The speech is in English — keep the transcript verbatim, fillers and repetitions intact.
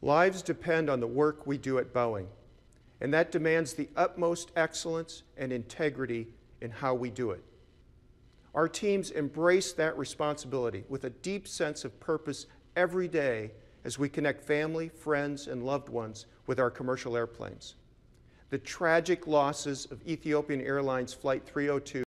Lives depend on the work we do at Boeing, and that demands the utmost excellence and integrity in how we do it. Our teams embrace that responsibility with a deep sense of purpose every day as we connect family, friends, and loved ones with our commercial airplanes. The tragic losses of Ethiopian Airlines Flight three oh two